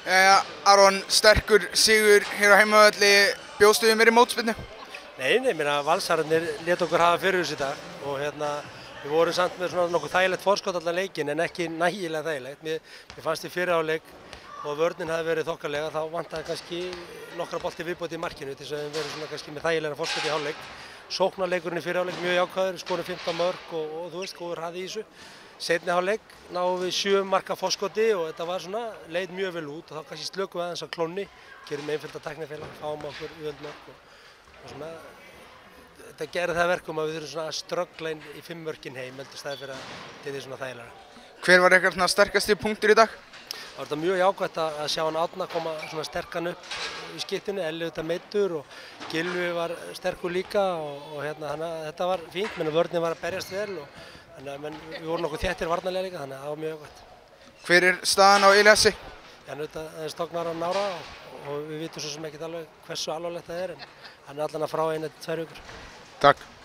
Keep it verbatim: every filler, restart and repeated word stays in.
Uh, Aron, sterkur sigur hér á heimavelli, bjóstu við meiri mótspyrnu? Nei, nei, meina Valsararnir lét okkur hafa fyrir þessu í dag og hérna við vorum samt með svona nokkuð þægilegt forskot allan leikinn en ekki nægilega þægilegt. Mér, mér fannst í fyrri hálfleik og vörnin hafi verið þokkalega, þá vantaði kannski nokkra bolti viðbót í markinu til þess að við verðum svona kannski með þægilega forskot í hálfleik. Sóknarleikurinn í fyrri hálfleik mjög jákvæður, skorum fimmtán mörk og, og þú veist, góður hraði í þessu. Seinni hálfleik náðum við sjö marka forskoti og þetta var svona, leit mjög vel út og þá kannski slökum við aðeins á klónni, gerum einfölda tæknifélag, fáum okkur öll mörk og, og svona, þetta gerði það verkum að við þurfum svona að ströggla inn í fimm mörkin heim heldur staði fyrir að þetta er svona þægilega. Hver var eitthvað svona sterkasti punktur í dag? Það var þetta mjög jákvætt að sjá hann Árna koma svona sterkan upp í skiptinu, Elli auðvitað meiddur og Gylfi var sterkur líka og, og hérna þannig að þetta var fínt, menn vörnin var að berjast vel og þannig að menn, við vorum nokkuð þéttir varnarlega líka þannig að það var mjög jákvætt. Hver er staðan á Elíasi? Já, auðvitað aðeins tóknar hann ára og, og við vitum svo sem ekki alveg hversu alvarlegt það er en hann er allan að frá einu til tvær vikur. Takk.